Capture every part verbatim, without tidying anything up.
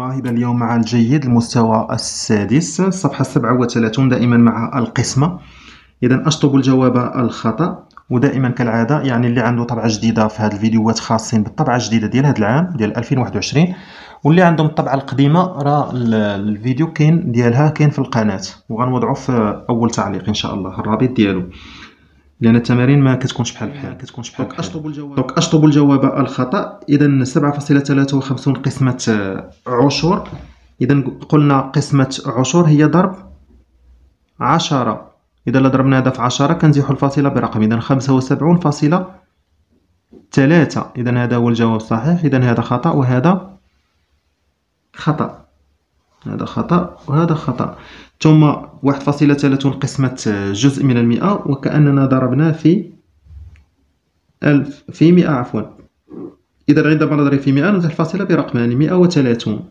الله. إذا اليوم مع الجيد المستوى السادس الصفحة سبعة وثلاثين دائما مع القسمة. إذا أشطب الجواب الخطأ. ودائما كالعادة يعني اللي عنده طبعة جديدة في هذه الفيديوهات خاصين بالطبعة الجديدة ديال هذا العام ديال ألفين وواحد وعشرين، واللي عندهم الطبعة القديمة راه الفيديو كاين ديالها كاين في القناة وغنوضعو في أول تعليق إن شاء الله الرابط ديالو، لأن التمارين ما كتكونش بحال بحال كتكونش بحال بحال. أشطب الجواب دونك أشطب الجواب الخطأ. إذا سبعة فاصلة ثلاثة وخمسين قسمة عشر. إذا قلنا قسمة عشر هي ضرب عشرة. إذا ضربنا هذا في عشرة كنزيحو الفاصلة برقم، إذا خمسة وسبعون فاصلة ثلاثة. إذا هذا هو الجواب الصحيح. إذا هذا خطأ وهذا خطأ، هذا خطأ وهذا خطأ. ثم واحد فاصلة ثلاثين قسمة جزء من المئة، وكأننا ضربنا في ألف في مئة عفوا. إذا عندما نضرب في مئة نزيح الفاصلة برقمان مئة وثلاثون.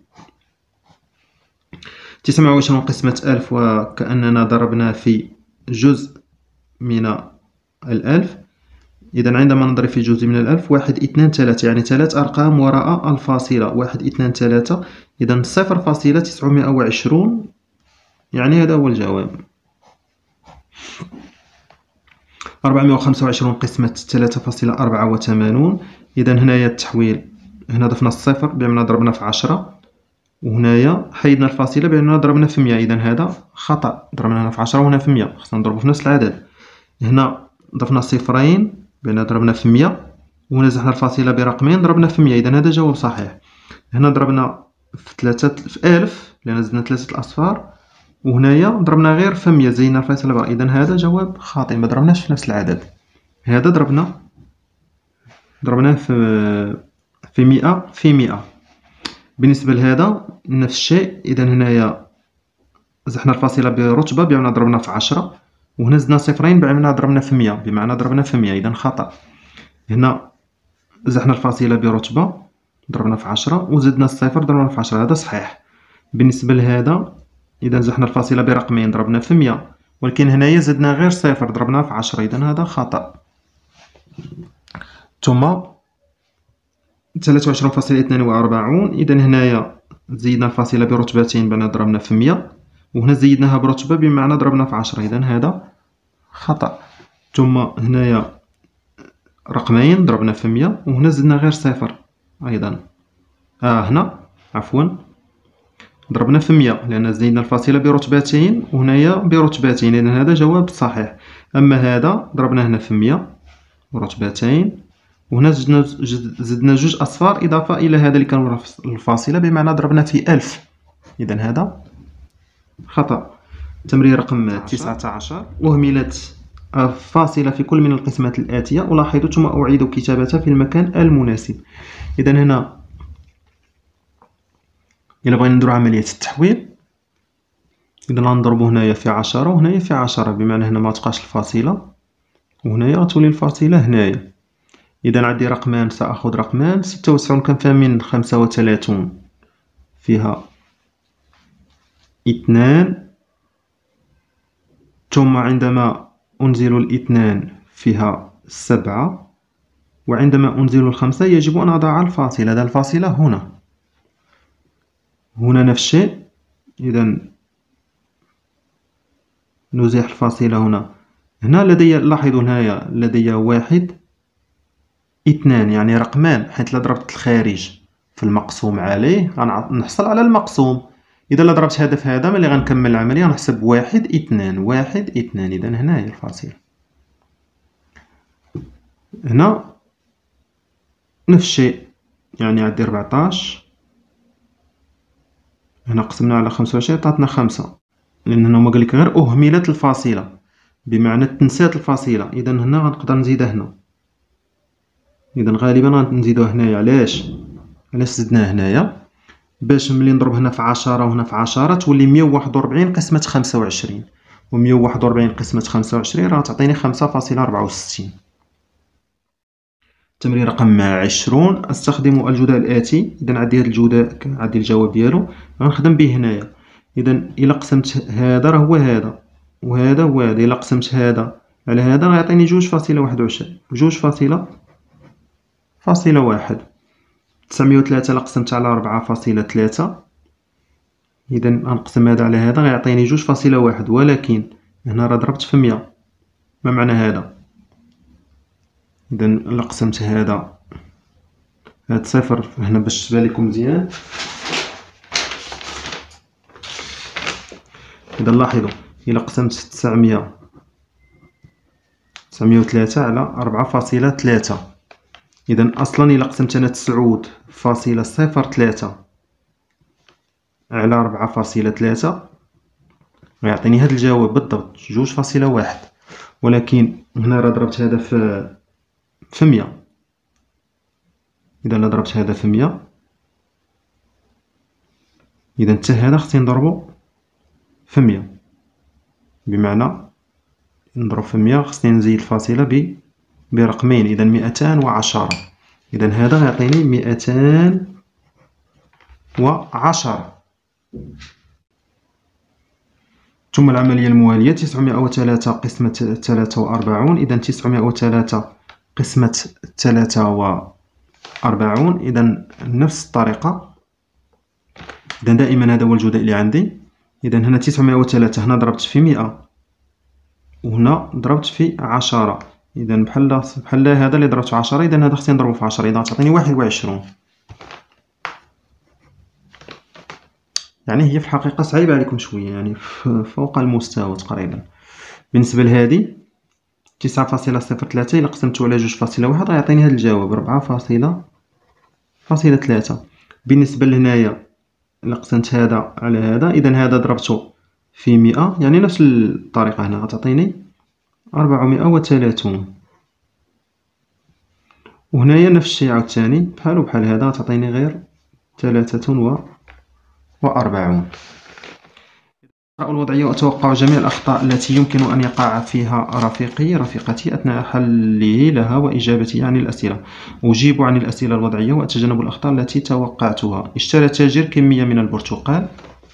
تسعة وعشرين قسمة ألف، وكأننا ضربنا في جزء من الألف. إذا عندما نضرب في جزء من الألف واحد اثنان ثلاثة، يعني ثلاث أرقام وراء الفاصلة واحد اثنان ثلاثة. إذا صفر فاصلة تسعمائة وعشرون، يعني هذا هو الجواب. أربعمائة وخمسة وعشرين قسمة ثلاثة فاصلة أربعة وثمانين. إذا هنايا التحويل، هنا ضفنا الصفر بأننا ضربنا في عشرة، وهنايا حيدنا الفاصلة بأننا ضربنا في مئة. إذا هذا خطأ، ضربنا هنا في عشرة وهنا في مئة، خصنا نضربو في نفس العدد. هنا ضفنا صفرين بأننا ضربنا في مئة، وهنا زحنا الفاصلة برقمين ضربنا في مئة. إذا هذا جواب صحيح. هنا ضربنا في ثلاثة في ألف لأن زدنا ثلاثة الأصفار، وهنايا ضربنا غير في مئة زينا الفاصلة بقى. إذا هذا جواب خاطئ، ما ضربناش في نفس العدد. هذا ضربنا ضربناه في في مئة في مئة. بالنسبة لهذا نفس الشيء. إذا هنايا زحنا الفاصلة برتبة بمعنى ضربنا في عشرة، وهنا زدنا صفرين بمعنى ضربنا في مئة بمعنى ضربنا في مئة. إذا خطأ. هنا زحنا الفاصلة برتبة ضربنا في عشرة، وزدنا الصفر ضربنا في عشرة، هذا صحيح. بالنسبة لهذا إذا زحنا الفاصلة برقمين ضربنا في مئة، ولكن هنايا زدنا غير صفر ضربنا في عشرة، إذا هذا خطأ. ثم ثلاثة وعشرين فاصلة اثنان وأربعين. إذا هنايا زيدنا الفاصلة برتبتين بمعنى ضربنا في مئة، وهنا زيدناها برتبة بمعنى ضربنا في عشرة، إذا هذا خطأ. ثم هنايا رقمين ضربنا في مئة، وهنا زدنا غير صفر أيضا. آه هنا عفوا ضربنا في مئة لأن زيدنا الفاصلة برتبتين وهنايا برتبتين، إذا هذا جواب صحيح. أما هذا ضربنا هنا في مئة ورتبتين، وهنا زدنا زدنا جوج أصفار إضافة إلى هذا اللي كان الفاصلة بمعنى ضربنا في ألف، إذا هذا خطأ. تمرين رقم تسعة عشر. أهملت الفاصلة في كل من القسمات الآتية، ألاحظ ثم أعيد كتابتها في المكان المناسب. إذا هنا إلا بغينا نديرو عملية التحويل، إذا غنضربو هنايا في عشرة وهنايا في عشرة، بمعنى هنا ما تبقاش الفاصلة، وهنايا غتولي الفاصلة هنايا. إذا عندي رقمان سأخذ رقمان. ستة وتسعين كنفهم من خمسة وثلاثين فيها اثنان، ثم عندما أنزل الاثنان فيها سبعة، وعندما أنزل الخمسة يجب أن أضع الفاصلة. هذا الفاصلة هنا، هنا نفس الشيء. إذا نزيح الفاصلة هنا. هنا لدي، لاحظوا هنايا لدي واحد اثنان يعني رقمان، حيث لا ضربت الخارج في المقسوم عليه غنحصل على المقسوم. إذا لا ضربت هذا في هذا ملي غنكمل العملية غنحسب واحد اثنان واحد اثنان. إذا هنا هي الفاصلة. هنا نفس الشيء، يعني عندي أربعطاش، هنا قسمنا على خمسة وعشرين عطاتنا خمسة، لأن هنا هما قالك غير أهملت الفاصلة بمعنى تنسات الفاصلة. إذا هنا غنقدر نزيدها هنا، إذا غالبا غنزيدوها هنايا. علاش علاش زدناه هنايا؟ باش ملي نضرب هنا في عشرة وهنا في عشرة تولي مية وواحد وربعين قسمة خمسة وعشرين، و مية وواحد وربعين قسمة خمسة وعشرين راه تعطيني خمسة فاصلة أربعة وستين. تمرين رقم عشرون. أستخدم الجداء الآتي. إذا عندي هاد الجداء عندي الجواب ديالو غنخدم به هنايا. إذا إلا قسمت هذا راه هو هذا وهذا هو هذا، إلا قسمت هذا على هذا راه يعطيني جوج فاصلة واحد وعشرين، جوج فاصلة فاصلة واحد. تسعمية وثلاثة إلا قسمت على أربعة فاصلة ثلاثة إذا غنقسم هذا على هذا غيعطيني جوج فاصلة واحد، ولكن هنا راه ضربت في مية. ما معنى هذا؟ إذا إلا قسمت هذا هاد صفر هنا باش تبان لكم مزيان. إذا لاحظوا إلا قسمت تسعمية تسعمية وثلاثة على أربعة فاصلة ثلاثة، إذا أصلا إلا قسمت أنا تسعود فاصلة صفر ثلاثة على أربعة فاصلة ثلاثة غيعطيني هاد الجواب بالضبط جوج فاصلة واحد، ولكن هنا راه ضربت هذا في في مية. إذا إلا ضربت هذا في مية، إذا حتى هذا خصني نضربو في مية، بمعنى نضرب في مية خصني نزيد الفاصلة ب برقمين، إذا مئتان وعشرة. إذا هذا غيعطيني مئتان وعشرة. ثم العملية الموالية تسعمائة وثلاثة قسمة ثلاثة وأربعون، إذا تسعمائة وثلاثة قسمة ثلاثة وأربعون، إذا نفس الطريقة. إذا دائما هذا هو الجداء اللي عندي. إذا هنا تسعمائة وثلاثة هنا ضربت في مئة وهنا ضربت في عشرة، إذا بحال بحال هذا اللي ضربت في عشرة، إذا هذا خصني نضربو في عشرة، إذا تعطيني واحد وعشرون. يعني هي في الحقيقة صعيبة عليكم شوية، يعني فوق المستوى تقريبا. بالنسبة لهذه تسعة فاصلة صفر ثلاثة إلا قسمتو على جوج فاصلة واحد غيعطيني هذا الجواب ربعة فاصلة فاصلة ثلاثة. بالنسبة لهنايا إلا قسمت هذا على هذا، إذا هذا ضربتو في مئة، يعني نفس الطريقة هنا غتعطيني أربعمائة وثلاثون. وهنايا نفس الشيء عاوتاني بحال بحال هذا غتعطيني غير ثلاثة وأربعون. الوضعية: أتوقع جميع الأخطاء التي يمكن أن يقع فيها رفيقي رفيقتي أثناء حله لها وإجابتي عن الأسئلة. أجيب عن الأسئلة الوضعية وأتجنب الأخطاء التي توقعتها. اشترى تاجر كمية من البرتقال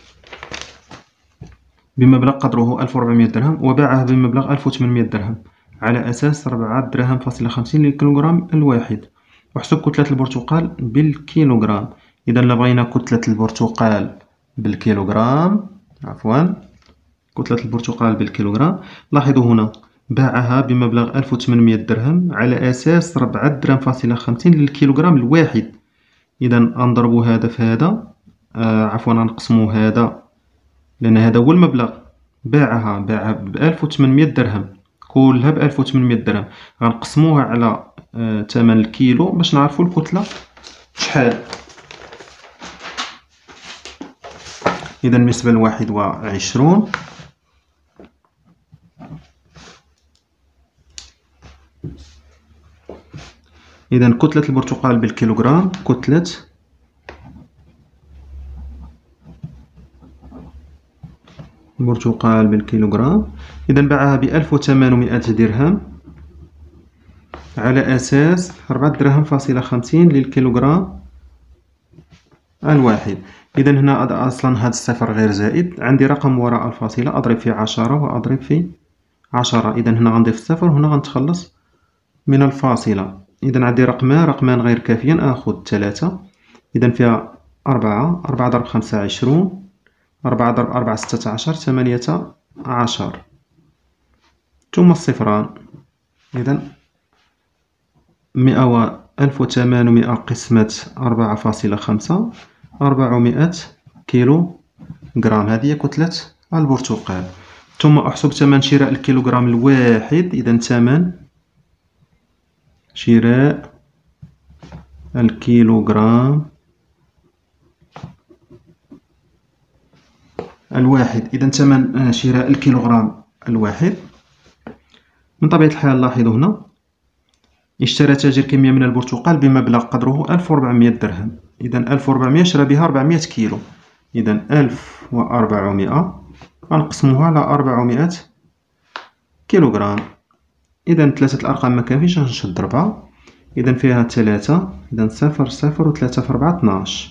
بمبلغ قدره ألف وأربعمائة درهم وباعها بمبلغ ألف وثمانمائة درهم على أساس أربعة دراهم فاصلة خمسين للكيلوغرام الواحد. واحسب كتلة البرتقال بالكيلوغرام. إذا لبغينا كتلة البرتقال بالكيلوغرام، عفوا كتلة البرتقال بالكيلوغرام، لاحظوا هنا باعها بمبلغ ألف وثمانمائة درهم على أساس أربعة دراهم فاصلة خمسين للكيلوغرام الواحد. إذا نضربوا هذا في هذا، آه عفوا نقسموا هذا لأن هذا هو المبلغ. باعها باعها بألف وثمانمائة درهم، كلها بألف وثمانمائة درهم، غنقسموها على آه ثمن الكيلو باش نعرفوا الكتلة شحال. إذا بالنسبة لواحد وعشرون إذا كتلة البرتقال بالكيلوغرام، كتلة البرتقال بالكيلوغرام، إذا باعها بألف وثمانمائة درهم على أساس أربعة دراهم فاصلة خمسين للكيلوغرام الواحد. إذا هنا أصلا هذا الصفر غير زائد، عندي رقم وراء الفاصلة أضرب في عشرة وأضرب في عشرة، إذا هنا غنضيف الصفر وهنا غنتخلص من الفاصلة. إذا عندي رقمان رقمان غير كافيين، آخذ ثلاثة، إذا فيها أربعة، أربعة ضرب خمسة عشرون، أربعة ضرب أربعة ستة عشر، ثمانية عشر، ثم الصفران. إذا مئة و ألف وثمانمائة قسمة أربعة فاصلة خمسة، أربعمائة كيلو غرام، هذه كتلة البرتقال. ثم أحسب ثمن شراء الكيلوغرام الواحد. إذا ثمن شراء الكيلوغرام الواحد، إذا ثمن شراء الكيلوغرام الواحد من طبيعة الحال. لاحظوا هنا اشترى تاجر كمية من البرتقال بمبلغ قدره ألف وأربعمائة درهم، إذا ألف وأربعمائة شرى بها أربعمائة كيلو، إذا ألف وأربعمائة غنقسموها على أربعمائة كيلوغرام. إذا ثلاثة الأرقام مكافيش، غنشد ربعة، إذا فيها ثلاثة، إذا صفر صفر وثلاثة في ربعة اثناش.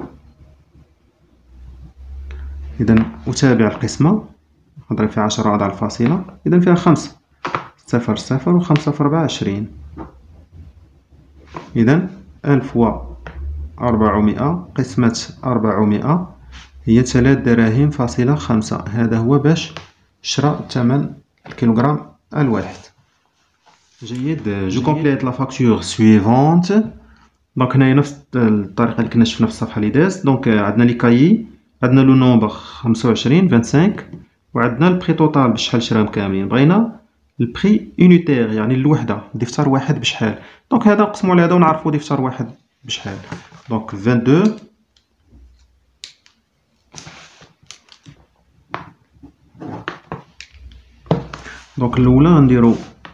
إذا أتابع القسمة، نضرب في عشرة وأضع الفاصلة، إذا فيها خمسة، صفر صفر وخمسة في ربعة عشرين. إذا ألف وأربعمائة قسمة أربعمائة هي ثلاث دراهم فاصلة خمسة. هذا هو باش شرا ثمن الكيلوغرام الواحد. جيد. جو كومبليت لا فاكتور سويفونت. دونك هنايا نفس الطريقه اللي كنا شفنا في الصفحه اللي دازت. دونك عندنا لي كايي، عندنا لو نومبر خمسة وعشرين خمسة وعشرين، وعندنا البري توتال بشحال شراهم كاملين. بغينا البري يونيتير يعني الوحده، دفتر واحد بشحال. دونك هذا نقسمو على هذا ونعرفو دفتر واحد بشحال. دونك اثنين وعشرين دونك الاولى غنديرو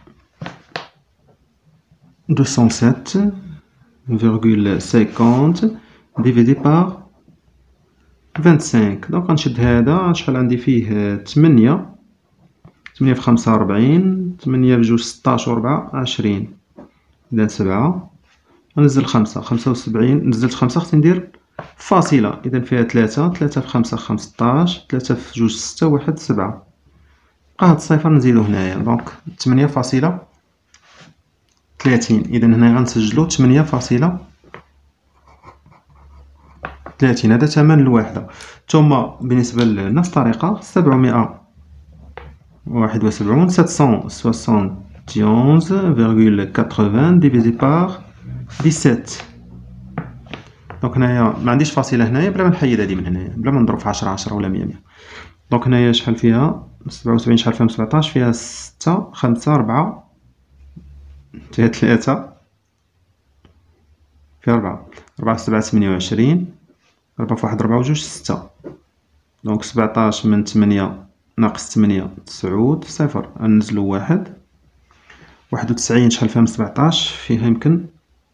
deux cent sept virgule cinquante divisé par vingt-cinq. دونك غنشد هذا، شحال عندي فيه تمنية، تمنية في خمسة ربعين، تمنية بجوج ستاش وربعة عشرين، إذا سبعة. غنزل خمسة، خمسة وسبعين. نزلت خمسة، خصني ندير فاصلة، إذا فيها تلاتة، تلاتة في خمسة خمسطاش، تلاتة في جوج ستة، واحد سبعة. بقى هاد الصفر نزيدو هنايا. دونك تمنية فاصلة ثلاثين. إذا هنا غنسجلو تمنية فاصلة ثلاثين، هذا ثمن الوحدة. ثم بالنسبة لنفس الطريقة سبعمية واحد وسبعون سبعمية وواحد وستين فيرغول ثمانين ديفيزي بار سبعطاش. دونك هنايا ما عنديش فاصلة هنايا، بلا ما نحيد هادي من هنايا، بلا ما نضرب في عشرة عشرة ولا مية مية. دونك هنايا شحال فيها سبعة وسبعين، شحال فيها سبعطاش، فيها ستة خمسة ربعة، فيها ثلاثة، فيها ربعة، ربعة في سبعة ثمانية وعشرين، ربعة في واحد ربعة وجوج ستة. دونك سبعطاش من تمنية ناقص تمنية تسعود، صفر غنزلو واحد. واحد وتسعين شحال فيها من سبعطاش، فيها يمكن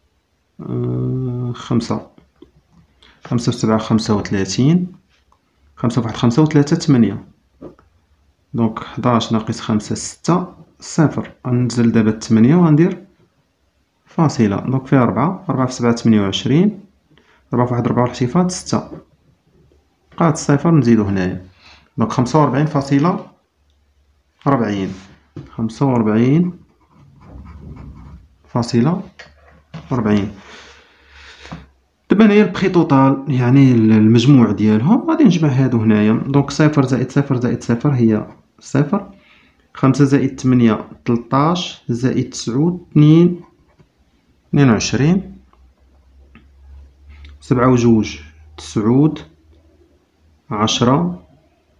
خمسة، خمسة في سبعة خمسة وثلاثين، خمسة في واحد خمسة وثلاثة تمنية. دونك حداش ناقص خمسة ستة، صفر. غنزل دابا تمنية وغندير فاصلة. دونك فيها ربعة، ربعة في سبعة تمنية وعشرين، ربعة في واحد ربعة والحسيفات ستة. بقى هاد الصفر نزيدو هنايا. دونك خمسة وربعين فاصلة ربعين، خمسة وربعين فاصلة ربعين. دابا هنايا البخي توتال يعني المجموع ديالهم، غادي نجمع هادو هنايا. دونك صفر زائد صفر زائد صفر هي صفر، خمسة زائد تمنية تلطاش، زائد تسعود اثنين، اثنين وعشرين، سبعة وجوج تسعود، عشرة،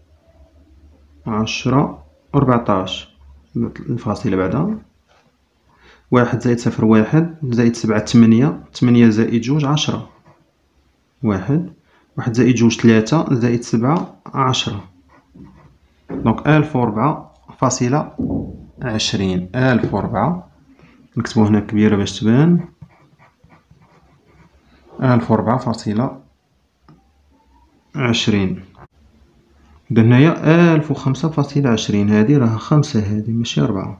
عشرة، ربعطاش، الفاصلة بعدا، واحد زائد صفر واحد، زائد سبعة تمنية، تمنية زائد جوج عشرة، واحد، واحد زائد جوج تلاتة، زائد سبعة عشرة. دونك ألف وربعة فاصلة عشرين. ألف وربعة نكتبو هنا كبيرة باش تبان، ألف وربعة فاصلة عشرين. إذا هنايا ألف وخمسة فاصلة عشرين، هادي راها خمسة، هادي ماشي ربعة.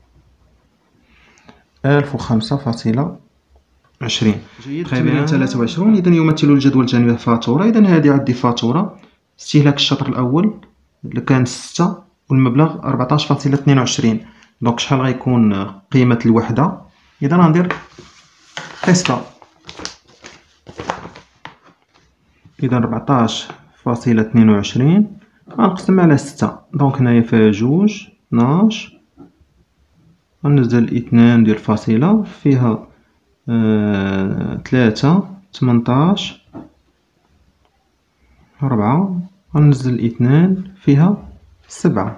ألف وخمسة فاصلة عشرين. جيد. ثمانية ثلاثة وعشرون إذا يمثل الجدول الجانبي فاتورة. إذا هادي عندي فاتورة استهلاك الشطر الأول اللي كان ستة والمبلغ أربعطاش فاصلة اثنين وعشرين. دونك شحال غيكون قيمة الوحدة؟ إذا غندير قسطة. إذا أربعطاش فاصلة اثنين وعشرين غنقسم على ستة. دونك هنايا فيها جوج اثناش، غنزل اثنان ندير فاصلة، فيها آه ثلاثة تمنطاش، ربعة، غنزل اثنان فيها سبعة.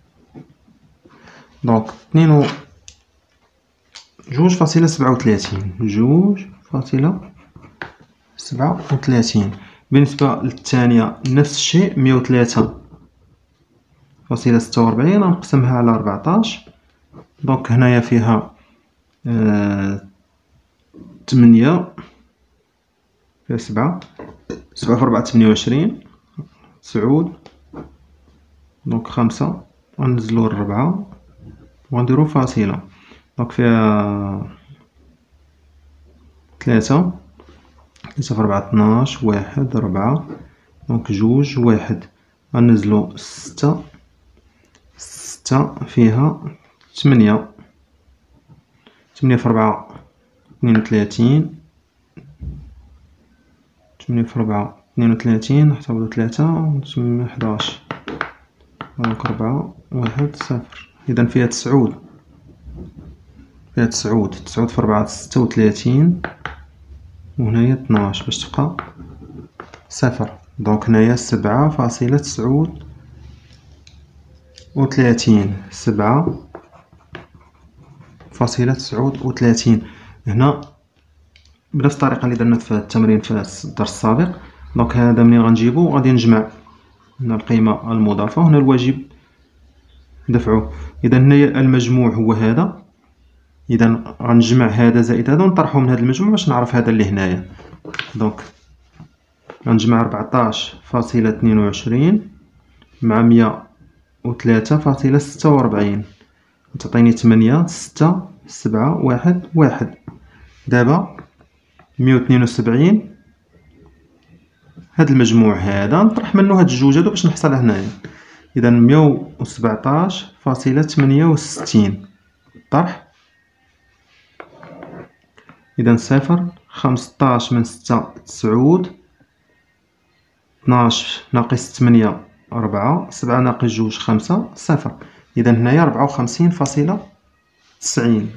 دونك اثنين و جوج فاصلة سبعة وثلاثين، جوج فاصلة سبعة وثلاثين. بالنسبة للثانية نفس الشيء، مية وثلاثة فاصلة ستة وربعين غنقسمها على أربعطاش. دونك هنايا فيها آه تمنية، فيها سبعة، سبعة في ربعة تمنية وعشرين، تسعود. دونك خمسة، غنزلو الربعة وغنديرو فاصلة. دونك فيها ثلاثة، ثلاثة في ربعة اثناش، واحد، ربعة، دونك جوج، واحد. غنزلو ستة، ستة فيها تمنية، تمنية في ربعة اثنين وثلاثين، تمنية في ربعة اثنين وثلاثين نحتفظو ثلاثة ونتم حداش، دونك ربعة واحد صفر. إذا فيها تسعود، فيها تسعود، تسعود في ربعة ستة وثلاثين، وهنايا اثناش باش تبقى صفر. دونك هنايا سبعة فاصلة تسعود وثلاثين، سبعة فاصلة تسعود وثلاثين. هنا بنفس الطريقة اللي درنا في التمرين في الدرس السابق. دونك هذا منين غنجيبو غادي نجمع هنا القيمة المضافة وهنا الواجب دفعه. إذا هنايا المجموع هو هذا، إذا غنجمع هذا زائد هذا ونطرحو من هذا المجموع باش نعرف هذا اللي هنايا. دونك غنجمع ربعطاش فاصلة اثنين وعشرين مع مية وثلاثة فاصلة ستة وربعين، تعطيني تمنية ستة سبعة واحد واحد. دابا مية واثنين وسبعين هاد المجموع هذا نطرح منه هاد الجوج هادو باش نحصل هنايا. إذا مية وسبعطاش فاصلة ثمانية وستين طرح، إذا صفر. خمسطاش من ستة تسعود، اثناش ناقص ثمانية ربعة، سبعة ناقص جوج خمسة، صفر. إذا هنايا ربعة وخمسين فاصلة تسعين.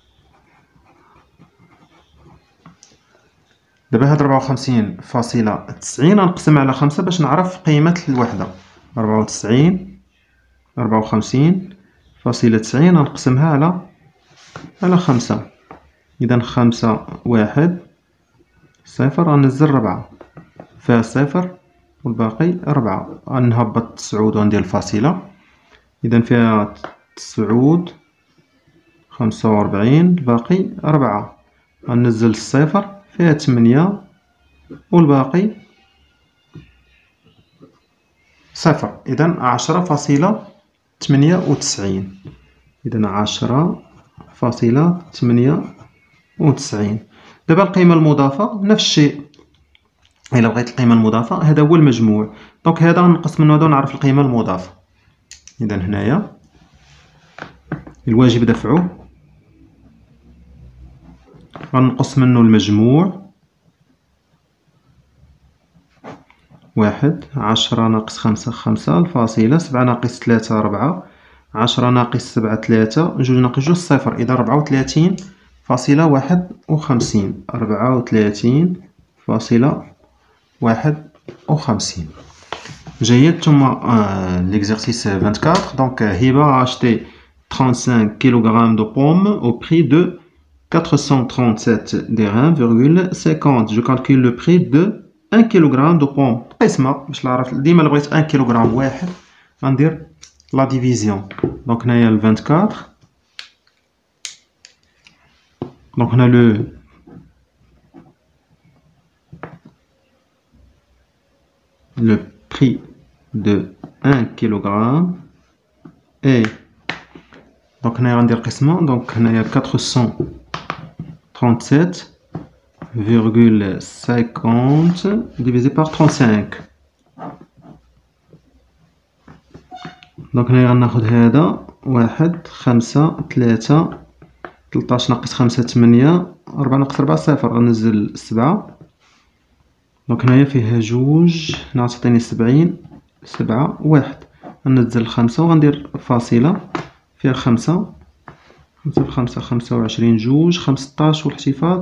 دابا هاد ربعة وخمسين فاصلة تسعين غنقسم على خمسة باش نعرف قيمة الوحدة. ربعة وتسعين ربعة وخمسين فاصلة تسعين غنقسمها على على خمسة. إذا خمسة واحد صفر، غنزل ربعة فيها صفر والباقي ربعة، غنهبط تسعود وندير الفاصلة. إذا فيها تسعود خمسة وربعين، الباقي ربعة، غنزل الصفر فيها تمنية والباقي صفر. إذا عشرة فاصلة ثمانية وتسعين. إذا عشرة فاصلة ثمانية وتسعين. دابا القيمة المضافة نفس الشيء، إلا بغيت القيمة المضافة هذا هو المجموع، دونك هذا غنقص منه هذا ونعرف القيمة المضافة. إذا هنايا الواجب دفعه غنقص منه المجموع واحد، عشرة ناقص خمسة خمسة، الفاصلة سبعة ناقص ثلاثة ربعة، عشرة ناقص سبعة ثلاثة، جوج ناقص جوج صفر. إذا ربعة وثلاثين فاصلة واحد وخمسين، ربعة وثلاثين فاصلة واحد وخمسين. جيد. ثم آه l'exercice vingt-quatre. Donc Hiba a acheté trente-cinq kilogrammes de pommes au prix de quatre cent trente-sept dirhams virgule cinquante. Je calcule le prix de un kilogramme de pommes. قسمة باش نعرف ديما إلا بغيت un kilogramme واحد غندير لا ديفيزيون. دونك هنايا ال vingt-quatre. دونك هنا لو le prix de un kilogramme et donc هنايا غندير قسمة. دونك هنايا quatre cent trente-sept virgule cinquante divisé par trente-cinq. دونك هنايا غناخد هذا واحد خمسة ثلاثة، تلطاش ناقص خمسة ثمانية، ربعة ناقص ربعة صفر، غنزل سبعة. دونك هنايا فيها جوج، هنا تعطيني سبعين، سبعة واحد، غنزل خمسة وغندير فاصلة فيها خمسة، خمسة في خمسة خمسة وعشرين، جوج خمسطاش والاحتفاظ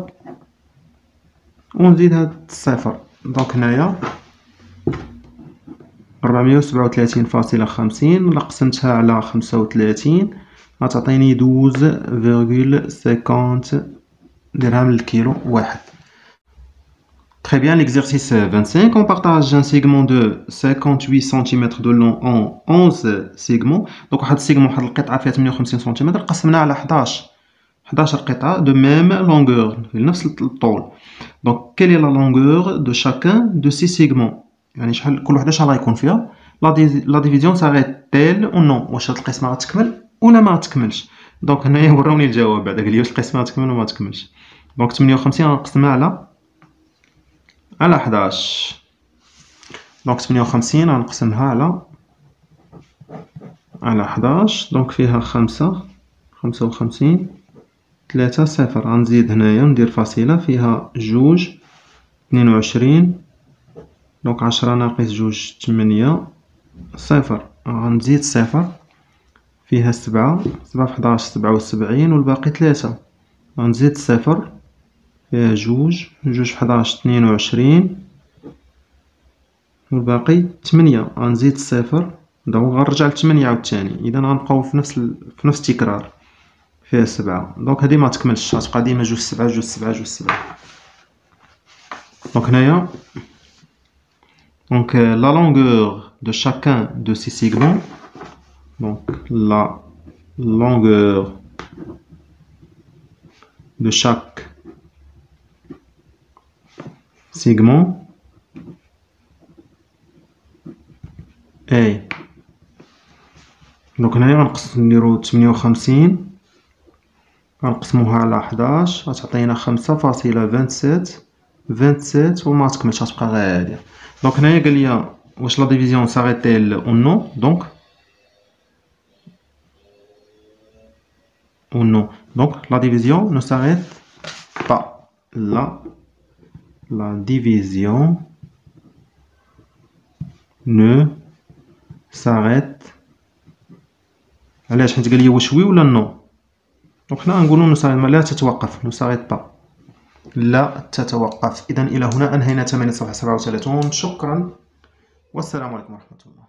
ونزيد هاد الصفر. دونك هنايا ربعمية وسبعة وثلاثين فاصلة خمسين، إلا قسمتها على خمسة وثلاثين غتعطيني دوز فيرغول سيكونت درهم للكيلو واحد. Très bien, l'exercice vingt-cinq. On partage un segment de cinquante-huit centimètres de long en onze segments. Donc, واحد السيغمون واحد القطعة فيها ثمانية وخمسين سنتيمتر قسمناها على حداش حداش قطعة de même longueur نفس الطول. Donc, quelle est la longueur de chacun de ces segments؟ يعني شحال كل وحدة شحال غيكون فيها؟ لا ديفيزيون ساغيت تيل او نو، واش هاد القسمة غتكمل ولا ما غتكملش؟ دونك هنايا وراوني الجواب بعدا قال لي واش القسمة غتكمل ولا ما غتكملش. دونك ثمانية وخمسين غنقسمها على على حداش. دونك ثمانية وخمسين غنقسمها على على حداش. دونك فيها خمسة، خمسة وخمسين، ثلاثة صفر. غنزيد هنايا ندير فاصلة فيها جوج، اثنين وعشرين، دونك عشرة ناقص جوج تمنية صفر، غنزيد صفر فيها سبعة، سبعة في حداش سبعة وسبعين والباقي تلاتة، غنزيد صفر فيها جوج، جوج في حداش تنين وعشرين والباقي تمنية، غنزيد صفر دونك غنرجع لتمنية عاوتاني. اذا غنبقاو في نفس ال... في نفس التكرار فيها سبعة، دونك هادي متكملش، غتبقى ديما جوج سبعة جوج سبعة جوج سبعة. دونك هنايا دونك لا longueur de chacun de ces segments، donc la longueur de chaque segment est، دونك هنايا غنقص نديرو تمنية وخمسين غنقسموها على حداش غتعطينا خمسة فاصلة فان سيت فان سيت وما تكملش، غتبقى غير هادي. دونك هنايا قال لي واش لا ديفيزيون ساغيتيل او نو، دونك ou non. Donc la division ne s'arrête pas. La, la division ne s'arrête. علاش؟ حيت قال لي واش وي ولا نو، دونك حنا غنقولوا نو ساريت، لا تتوقف، نو ساريت با، لا تتوقف. اذا الى هنا انهينا تمارين صفحه سبعة وثلاثين. شكرا والسلام عليكم ورحمه الله.